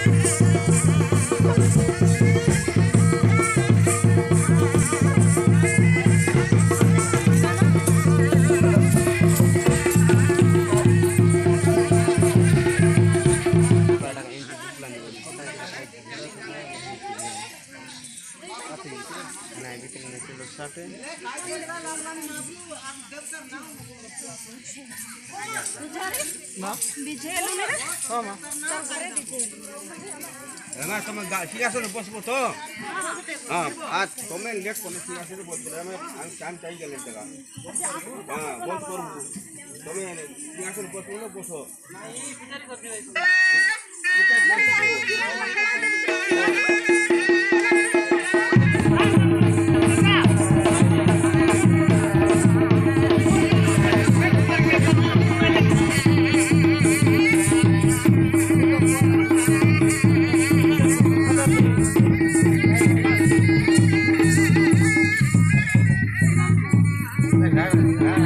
Además, como sigas solo pues foto. Tomen lihat kondisi asli buat berapa santai jalan tengah. Buat korbu. Tomen sigas solo pues foto. Nah,